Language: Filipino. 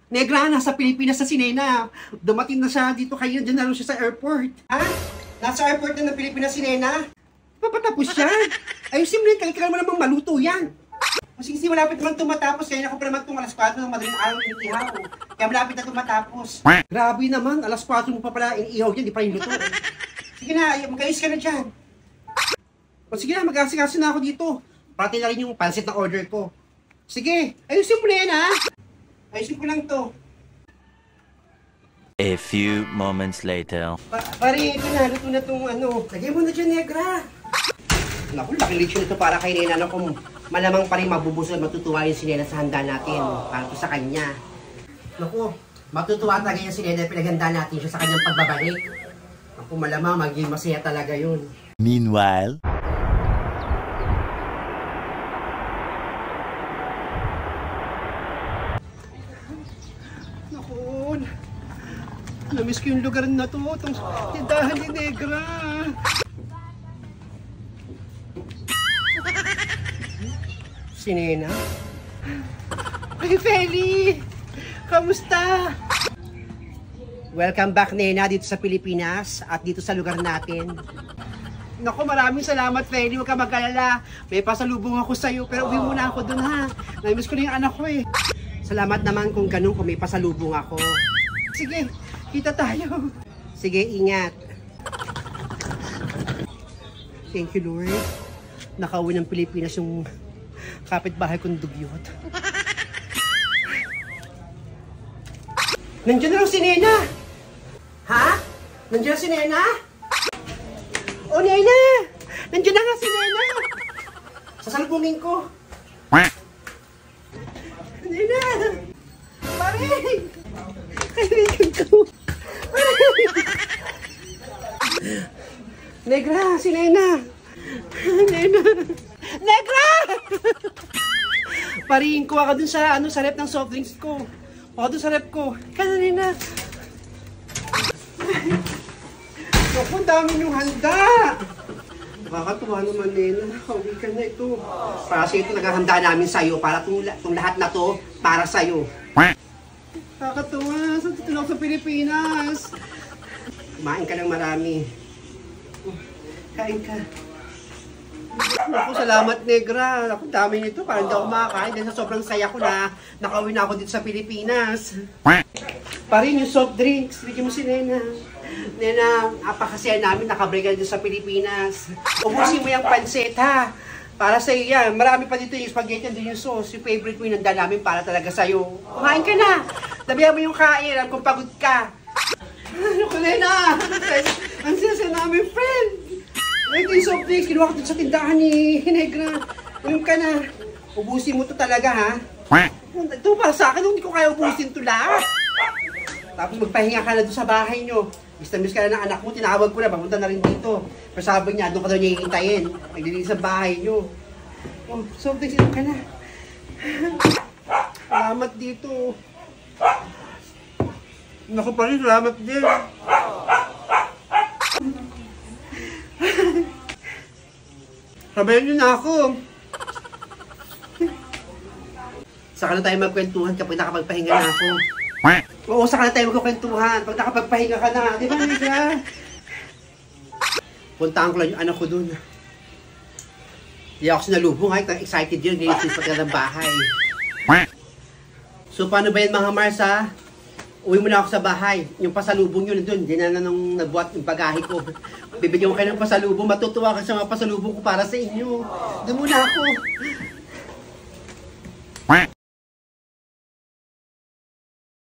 Negra, nasa Pilipinas na si Nena. Dumating na siya dito kayo, dyan na rin siya sa airport. Ha? Nasa airport na ng Pilipinas si Nena? Papatapos siya. Ayusin mo yan, kailangan mo namang maluto yan. Kasi malapit naman tumatapos, kaya ako pa naman itong alas 4 ng madaling araw iniihaw. Kaya malapit na tumatapos. Grabe naman, alas 4 mo pa pala iniihaw yan, di pa yung luto. Sige na, mag-ayos ka na dyan. O sige na, mag-asikaso na ako dito. Pati na rin yung pansit na order ko. Sige, ayusin mo na yan ha. Ayusin ko lang to. A few moments later. Pare, ito na, luto na itong ano. Lagyan mo na dyan, Negra. Naku, laki lechon ito para kay Nena. Naku, malamang pa rin mabubusog, matutuwa yung si Nena sa handa natin. Para ito sa kanya. Naku, matutuwa talaga yung si Nena. Pinaghanda natin siya sa kanyang pagbabalik. Naku, malamang maging masaya talaga yun. Meanwhile. Namiss ko yung lugar na to, itong tindahan ni Negra. Si Nena? Ay, Feli! Kamusta? Welcome back, Nena, dito sa Pilipinas at dito sa lugar natin. Naku, maraming salamat, Feli. Huwag ka mag-alala. May pasalubong ako sa'yo, pero uwi muna ako dun, ha? Namiss ko na yung anak ko, eh. Salamat naman kung ganun, kung may pasalubong ako. Sige. Kita tayo. Sige, ingat. Thank you, Lord. Nakauwi ng Pilipinas yung kapitbahay kong dugyot. Nandiyan na raw si Nena. Ha? Nandiyan na si Nena? Oh, Nena! Nandiyan na nga si Nena. Sasalubungin ko. Nena! Pare! Kaibigan ko. Negra, si Nena. Nena. Negra! Parihin ko ako dun sa, sa rep ng soft drinks ko. Ako dun sa rep ko. Kaya Nena. Naku, dami yung handa. Nakakatuwa naman, Nena. Nakauwi ka na ito. Para sa ito, naghahanda namin sa'yo. Para itong lahat na to, para sa'yo. Nakakatuwa. Saan dito lang sa Pilipinas? Kumain ka ng marami. Kain ka. Naku, salamat, Negra. Naku, dami nito. Parang hindi ako makakain. Dahil sa sobrang saya ko na nakauwi na ako dito sa Pilipinas. Parin yung soft drinks. Bigyan mo si Nena. Nena, apakasaya namin. Nakabreak ka dito sa Pilipinas. Ubusin mo yung pansit, ha? Para sa'yo yan. Marami pa dito yung spaghetti and yung sauce. Yung favorite mo yung nanda namin para talaga sa'yo. Kumain ka na. Dabihan mo yung kain. Alam kung pagod ka. Ano ko, Nena? Ang sila namin, friend. Ito yung soft drinks. Kinuha ko dito sa tindahan ni Negra. Uminom ka na. Ubusin mo to talaga, ha? Ito para sa akin. Hindi ko kaya ubusin to lahat. Tapos magpahinga ka na doon sa bahay nyo. Miss na miss ka na ng anak mo, tinawag ko na, papunta na rin dito. Pero sabi niya, doon ka daw niya hihintayin. Naglilinis sa bahay niyo. Oh, so, dito ka na. Salamat dito. Naku pa rin, salamat din. Sabayan niyo na ako. Saka na tayo magkwentuhan kapag nakapagpahinga na ako. Oo, saka na tayo magkukwentuhan pag nakapagpahinga ka na, di ba, Negra? Puntaan ko lang yung anak ko dun. Hindi ako sinalubong, excited yun, nilitis pa ka ng bahay. So, paano ba yan, mga Mars, ha? Uwi mo na ako sa bahay. Yung pasalubong yun dun, hindi na nung nabuhat yung bagahe ko. Bibigyan ko kayo ng pasalubong, matutuwa ka sa mga pasalubong ko para sa inyo. Doon muna ako.